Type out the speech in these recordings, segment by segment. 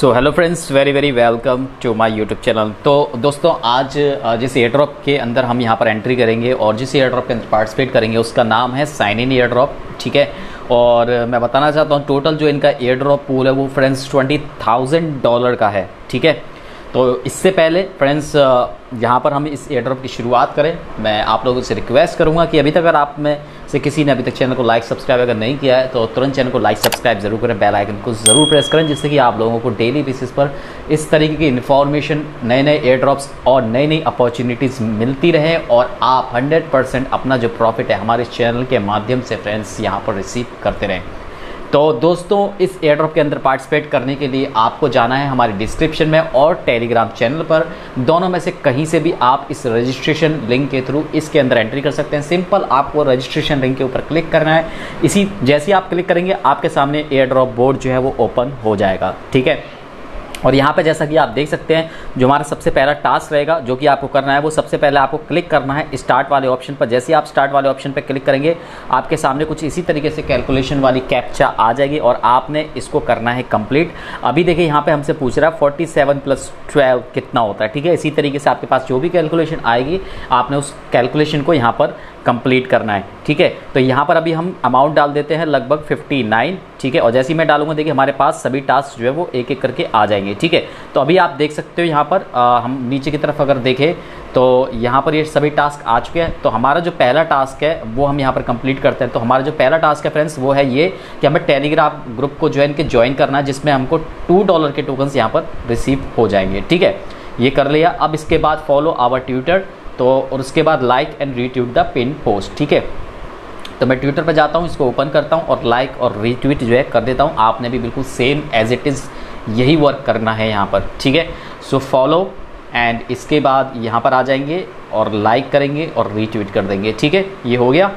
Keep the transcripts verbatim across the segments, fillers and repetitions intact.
So hello friends, very very welcome to my YouTube channel. तो दोस्तों, आज जिस एयर ड्रॉप के अंदर हम यहाँ पर एंट्री करेंगे और जिस एयर ड्रॉप के अंदर पार्टिसिपेट करेंगे उसका नाम है साइन इन एयर ड्रॉप। ठीक है, और मैं बताना चाहता हूँ टोटल जो इनका एयर ड्रॉप पूल है वो फ्रेंड्स ट्वेंटी थाउजेंड डॉलर का है। ठीक है, तो इससे पहले फ्रेंड्स यहाँ पर हम इस एयर ड्रॉप की शुरुआत करें, मैं आप लोगों से रिक्वेस्ट करूँगा कि अभी तक अगर आप में से किसी ने अभी तक चैनल को लाइक सब्सक्राइब अगर नहीं किया है तो तुरंत चैनल को लाइक सब्सक्राइब जरूर करें, बेल आइकन को ज़रूर प्रेस करें, जिससे कि आप लोगों को डेली बेसिस पर इस तरीके की इन्फॉर्मेशन, नए नए एयर ड्रॉप्स और नई नई अपॉर्चुनिटीज़ मिलती रहे और आप हंड्रेड परसेंट अपना जो प्रॉफिट है हमारे चैनल के माध्यम से फ्रेंड्स यहाँ पर रिसीव करते रहें। तो दोस्तों, इस एयर ड्रॉप के अंदर पार्टिसिपेट करने के लिए आपको जाना है हमारे डिस्क्रिप्शन में और टेलीग्राम चैनल पर, दोनों में से कहीं से भी आप इस रजिस्ट्रेशन लिंक के थ्रू इसके अंदर एंट्री कर सकते हैं। सिंपल आपको रजिस्ट्रेशन लिंक के ऊपर क्लिक करना है, इसी जैसे ही आप क्लिक करेंगे आपके सामने एयर ड्रॉप बोर्ड जो है वो ओपन हो जाएगा। ठीक है, और यहाँ पे जैसा कि आप देख सकते हैं जो हमारा सबसे पहला टास्क रहेगा जो कि आपको करना है वो सबसे पहले आपको क्लिक करना है स्टार्ट वाले ऑप्शन पर। जैसे ही आप स्टार्ट वाले ऑप्शन पर क्लिक करेंगे आपके सामने कुछ इसी तरीके से कैलकुलेशन वाली कैप्चा आ जाएगी और आपने इसको करना है कंप्लीट। अभी देखिए यहाँ पे हमसे पूछ रहा है फोर्टी सेवन प्लस ट्वेल्व कितना होता है। ठीक है, इसी तरीके से आपके पास जो भी कैलकुलेशन आएगी आपने उस कैलकुलेशन को यहाँ पर कंप्लीट करना है। ठीक है, तो यहाँ पर अभी हम अमाउंट डाल देते हैं लगभग फिफ्टी नाइन। ठीक है, और जैसे ही मैं डालूंगा देखिए हमारे पास सभी टास्क जो है वो एक एक करके आ जाएंगे। ठीक है, तो अभी आप देख सकते हो यहाँ पर आ, हम नीचे की तरफ अगर देखें तो यहाँ पर ये सभी टास्क आ चुके हैं। तो हमारा जो पहला टास्क है वो हम यहाँ पर कंप्लीट करते हैं। तो हमारा जो पहला टास्क है फ्रेंड्स वो है ये कि हमें टेलीग्राम ग्रुप को ज्वाइन के ज्वाइन करना है, जिसमें हमको टू डॉलर के टोकन्स यहाँ पर रिसीव हो जाएंगे। ठीक है, ये कर लिया। अब इसके बाद फॉलो आवर ट्विटर, तो और उसके बाद like and retweet the pin post. ठीक है, तो मैं ट्विटर पर जाता हूँ, इसको ओपन करता हूँ और लाइक और रीट्वीट जो है कर देता हूँ। आपने भी बिल्कुल सेम एज इट इज़ यही वर्क करना है यहाँ पर। ठीक है, सो फॉलो एंड इसके बाद यहाँ पर आ जाएंगे और लाइक करेंगे और रीट्वीट कर देंगे। ठीक है, ये हो गया।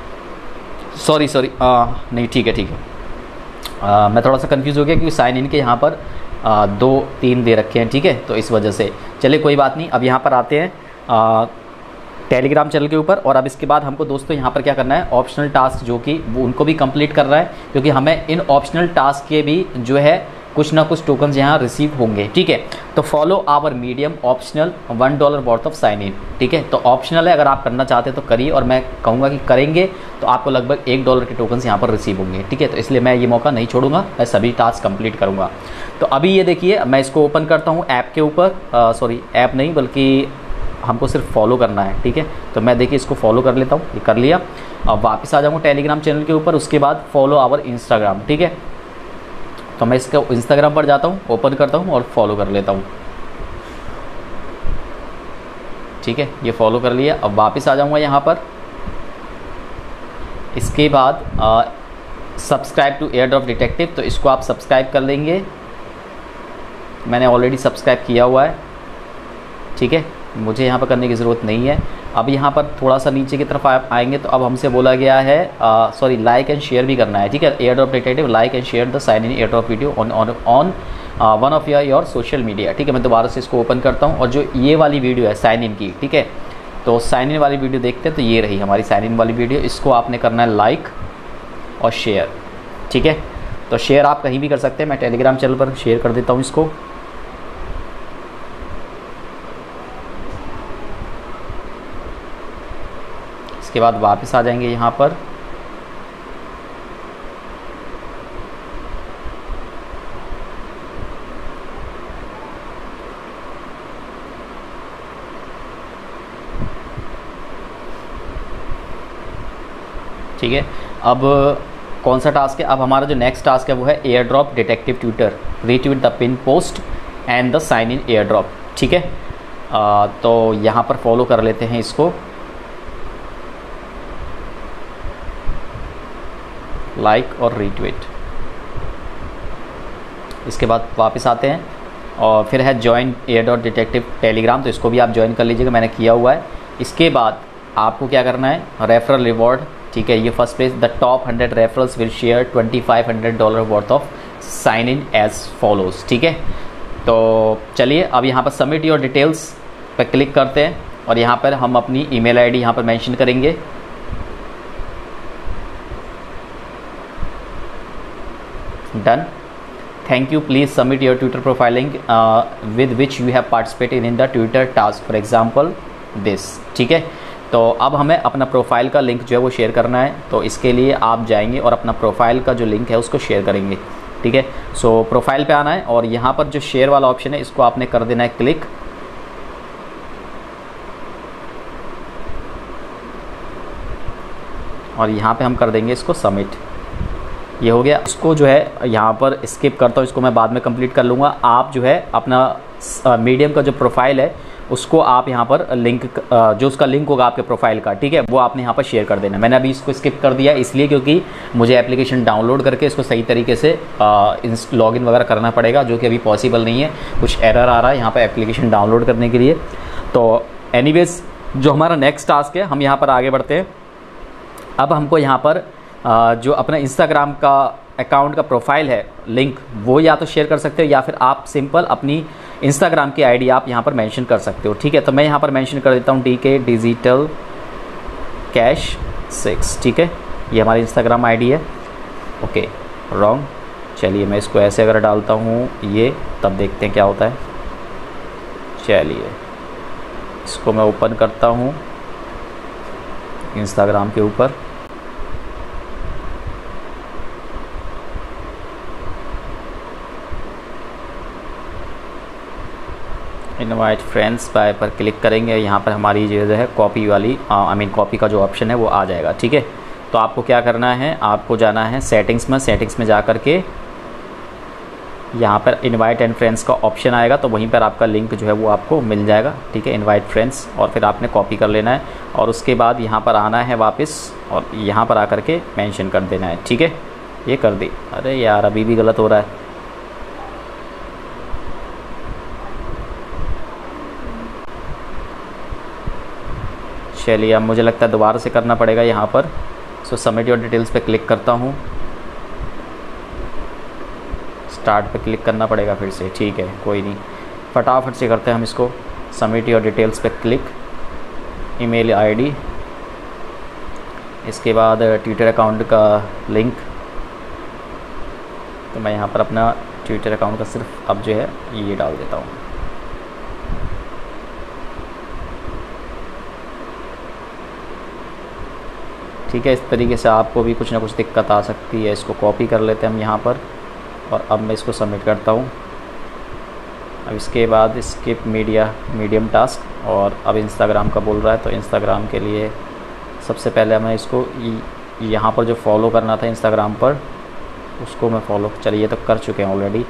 सॉरी सॉरी नहीं, ठीक है ठीक है, आ, मैं थोड़ा सा कंफ्यूज हो गया क्योंकि साइन इन के यहाँ पर आ, दो तीन दे रखे हैं। ठीक है, तो इस वजह से चलिए कोई बात नहीं। अब यहाँ पर आते हैं टेलीग्राम चैनल के ऊपर और अब इसके बाद हमको दोस्तों यहाँ पर क्या करना है, ऑप्शनल टास्क जो कि वो उनको भी कंप्लीट करना है, क्योंकि हमें इन ऑप्शनल टास्क के भी जो है कुछ ना कुछ टोकन्स यहाँ रिसीव होंगे। ठीक है, तो follow our medium optional one dollar worth of sign in. ठीक है, तो ऑप्शनल है, अगर आप करना चाहते हैं तो करिए, और मैं कहूँगा कि करेंगे तो आपको लगभग एक डॉलर के टोकन्स यहाँ पर रिसीव होंगे। ठीक है, तो इसलिए मैं ये मौका नहीं छोड़ूंगा, मैं सभी टास्क कंप्लीट करूँगा। तो अभी ये देखिए मैं इसको ओपन करता हूँ ऐप के ऊपर, सॉरी ऐप नहीं बल्कि हमको सिर्फ फॉलो करना है। ठीक है, तो मैं देखिए इसको फॉलो कर लेता हूँ, ये कर लिया। अब वापस आ जाऊँगा टेलीग्राम चैनल के ऊपर, उसके बाद फॉलो आवर इंस्टाग्राम। ठीक है, तो मैं इसका इंस्टाग्राम पर जाता हूँ, ओपन करता हूँ और फॉलो कर लेता हूँ। ठीक है, ये फॉलो कर लिया। अब वापस आ जाऊँगा यहाँ पर, इसके बाद subscribe to airdrop detective, तो इसको आप सब्सक्राइब कर लेंगे, मैंने ऑलरेडी सब्सक्राइब किया हुआ है। ठीक है, मुझे यहाँ पर करने की ज़रूरत नहीं है। अब यहाँ पर थोड़ा सा नीचे की तरफ आ, आएंगे तो अब हमसे बोला गया है सॉरी लाइक एंड शेयर भी करना है। ठीक है, airdrop detective like and share the sign in airdrop video on on on one of your your social media. ठीक है, मैं दोबारा से इसको ओपन करता हूँ और जो ये वाली वीडियो है साइन इन की, ठीक है, तो साइन इन वाली वीडियो देखते हैं। तो ये रही हमारी साइन इन वाली वीडियो, इसको आपने करना है लाइक और शेयर। ठीक है, तो शेयर आप कहीं भी कर सकते हैं, मैं टेलीग्राम चैनल पर शेयर कर देता हूँ इसको। के बाद वापस आ जाएंगे यहाँ पर, ठीक है। अब कौन सा टास्क है, अब हमारा जो नेक्स्ट टास्क है वो है airdrop detective Twitter, retweet the pin post and the sign in airdrop. ठीक है, आ, तो यहाँ पर फॉलो कर लेते हैं इसको, लाइक और रीट्वीट। इसके बाद वापस आते हैं और फिर है join air dot detective Telegram, तो इसको भी आप ज्वाइन कर लीजिएगा, मैंने किया हुआ है। इसके बाद आपको क्या करना है, रेफरल रिवॉर्ड। ठीक है, ये first page, the top hundred referrals will share twenty five hundred dollar worth of sign in as follows. ठीक है, तो चलिए अब यहाँ पर सबमिट योर डिटेल्स पर क्लिक करते हैं और यहाँ पर हम अपनी ईमेल आईडी यहाँ पर मेंशन करेंगे। Done, thank you, please submit your Twitter profile link with which you have participated in the Twitter task, for example this. ठीक है, तो अब हमें अपना प्रोफाइल का लिंक जो है वो शेयर करना है। तो इसके लिए आप जाएंगे और अपना प्रोफाइल का जो लिंक है उसको शेयर करेंगे। ठीक है, सो प्रोफाइल पे आना है और यहाँ पर जो शेयर वाला ऑप्शन है इसको आपने कर देना है क्लिक। और यहाँ पे हम कर देंगे इसको सबमिट। ये हो गया। इसको जो है यहाँ पर स्किप करता हूँ, इसको मैं बाद में कंप्लीट कर लूँगा। आप जो है अपना मीडियम का जो प्रोफाइल है उसको आप यहाँ पर लिंक, जो उसका लिंक होगा आपके प्रोफाइल का, ठीक है, वो आपने यहाँ पर शेयर कर देना। मैंने अभी इसको स्किप कर दिया इसलिए क्योंकि मुझे एप्लीकेशन डाउनलोड करके इसको सही तरीके से लॉगिन वगैरह करना पड़ेगा, जो कि अभी पॉसिबल नहीं है। कुछ एरर आ रहा है यहाँ पर एप्लीकेशन डाउनलोड करने के लिए। तो एनीवेज, जो हमारा नेक्स्ट टास्क है, हम यहाँ पर आगे बढ़ते हैं। अब हमको यहाँ पर जो अपना इंस्टाग्राम का अकाउंट का प्रोफाइल है लिंक, वो या तो शेयर कर सकते हो या फिर आप सिंपल अपनी इंस्टाग्राम की आईडी आप यहाँ पर मेंशन कर सकते हो। ठीक है, तो मैं यहाँ पर मेंशन कर देता हूँ डी के डिजिटल कैश सिक्स। ठीक है, ये हमारी इंस्टाग्राम आईडी है। Okay, wrong. चलिए मैं इसको ऐसे अगर डालता हूँ ये, तब देखते हैं क्या होता है। चलिए इसको मैं ओपन करता हूँ इंस्टाग्राम के ऊपर। इनवाइट फ्रेंड्स बाय पर क्लिक करेंगे। यहाँ पर हमारी जो है कॉपी वाली, आई मीन कॉपी का जो ऑप्शन है वो आ जाएगा। ठीक है, तो आपको क्या करना है, आपको जाना है सेटिंग्स में। सेटिंग्स में जा कर के यहाँ पर इनवाइट एंड फ्रेंड्स का ऑप्शन आएगा, तो वहीं पर आपका लिंक जो है वो आपको मिल जाएगा। ठीक है, इनवाइट फ्रेंड्स, और फिर आपने कॉपी कर लेना है और उसके बाद यहाँ पर आना है वापस और यहाँ पर आकर के मेंशन कर देना है। ठीक है, ये कर दी। अरे यार अभी भी गलत हो रहा है। चलिए अब मुझे लगता है दोबारा से करना पड़ेगा यहाँ पर। सो सबमिट योर डिटेल्स पे क्लिक करता हूँ, स्टार्ट पे क्लिक करना पड़ेगा फिर से। ठीक है, कोई नहीं, फटाफट से करते हैं हम इसको। सबमिट योर डिटेल्स पे क्लिक, ईमेल आईडी, इसके बाद ट्विटर अकाउंट का लिंक। तो मैं यहाँ पर अपना ट्विटर अकाउंट का सिर्फ अब जो है ये डाल देता हूँ। ठीक है, इस तरीके से आपको भी कुछ ना कुछ दिक्कत आ सकती है। इसको कॉपी कर लेते हैं हम यहाँ पर और अब मैं इसको सबमिट करता हूँ। अब इसके बाद स्किप मीडिया मीडियम टास्क, और अब इंस्टाग्राम का बोल रहा है, तो इंस्टाग्राम के लिए सबसे पहले मैं इसको यहाँ पर जो फॉलो करना था इंस्टाग्राम पर उसको मैं फॉलो, चलिए तो कर चुके हैं ऑलरेडी।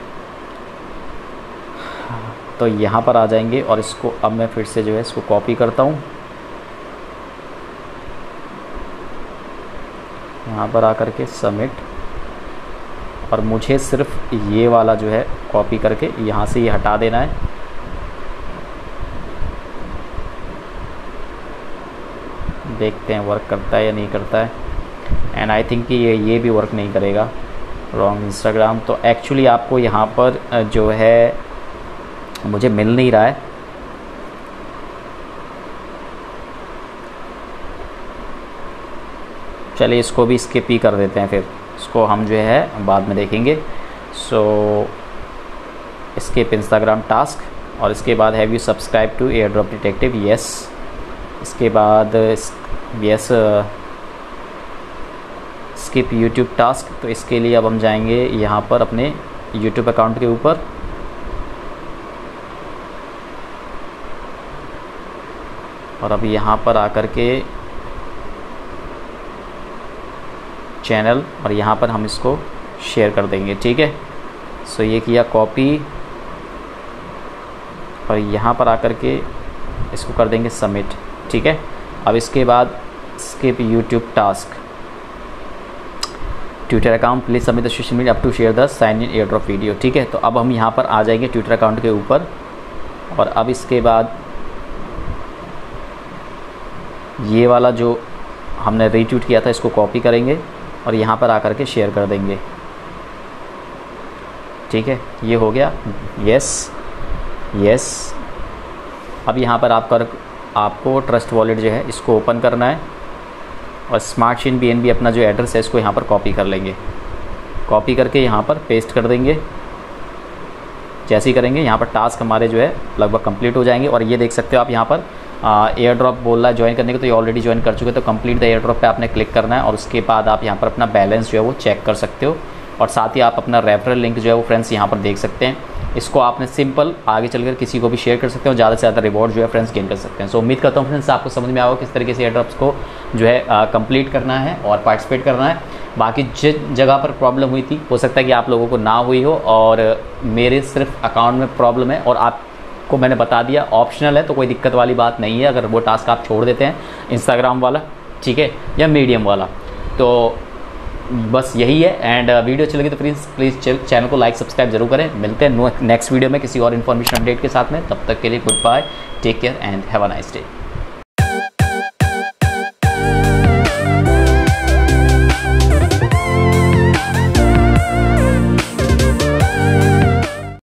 तो यहाँ पर आ जाएंगे और इसको अब मैं फिर से जो है इसको कॉपी करता हूँ, यहाँ पर आकर के सबमिट, और मुझे सिर्फ ये वाला जो है कॉपी करके यहाँ से ये हटा देना है। देखते हैं वर्क करता है या नहीं करता है। एंड आई थिंक कि ये ये भी वर्क नहीं करेगा। Wrong Instagram. तो एक्चुअली आपको यहाँ पर जो है मुझे मिल नहीं रहा है। चलिए इसको भी स्किप ही कर देते हैं, फिर इसको हम जो है बाद में देखेंगे। सो स्किप इंस्टाग्राम टास्क, और इसके बाद have you subscribe to airdrop detective, yes. इसके बाद यस स्किप यूट्यूब टास्क। तो इसके लिए अब हम जाएंगे यहाँ पर अपने यूट्यूब अकाउंट के ऊपर, और अब यहाँ पर आकर के चैनल, और यहाँ पर हम इसको शेयर कर देंगे। ठीक है, सो ये किया कॉपी, और यहाँ पर आकर के इसको कर देंगे सबमिट। ठीक है, अब इसके बाद skip YouTube task, Twitter account please submit the social media up to share the sign in airdrop video. ठीक है, तो अब हम यहाँ पर आ जाएंगे ट्विटर अकाउंट के ऊपर, और अब इसके बाद ये वाला जो हमने रीट्वीट किया था इसको कॉपी करेंगे और यहाँ पर आकर के शेयर कर देंगे। ठीक है, ये हो गया, यस यस। अब यहाँ पर आपका आपको ट्रस्ट वॉलेट जो है इसको ओपन करना है, और स्मार्ट चेन बीएनबी अपना जो एड्रेस है इसको यहाँ पर कॉपी कर लेंगे। कॉपी करके यहाँ पर पेस्ट कर देंगे, जैसे ही करेंगे यहाँ पर टास्क हमारे जो है लगभग कंप्लीट हो जाएंगे। और ये देख सकते हो आप यहाँ पर एयर ड्रॉप बोल रहा है ज्वाइन करने को, तो ये ऑलरेडी ज्वाइन कर चुके, तो कंप्लीट द एयर ड्रॉप पे आपने क्लिक करना है और उसके बाद आप यहाँ पर अपना बैलेंस जो है वो चेक कर सकते हो। और साथ ही आप अपना रेफरल लिंक जो है वो फ्रेंड्स यहाँ पर देख सकते हैं। इसको आपने सिंपल आगे चलकर किसी को भी शेयर कर सकते हो, ज़्यादा से ज़्यादा रिवॉर्ड जो है फ्रेंड्स गेन कर सकते हैं। सो उम्मीद करता हूँ फ्रेंड्स आपको समझ में आएगा किस तरीके से एयर ड्रॉप्स को जो है कंप्लीट करना है और पार्टिसिपेट करना है। बाकी जिस जगह पर प्रॉब्लम हुई थी हो सकता है कि आप लोगों को ना हुई हो, और मेरे सिर्फ अकाउंट में प्रॉब्लम है और आपको मैंने बता दिया, ऑप्शनल है तो कोई दिक्कत वाली बात नहीं है अगर वो टास्क आप छोड़ देते हैं इंस्टाग्राम वाला, ठीक है, या मीडियम वाला। तो बस यही है। एंड वीडियो अच्छी लगी तो प्लीज़ प्लीज़ चैनल को लाइक सब्सक्राइब जरूर करें। मिलते हैं नेक्स्ट वीडियो में किसी और इन्फॉर्मेशन अपडेट के साथ में, तब तक के लिए goodbye, take care and have a nice day.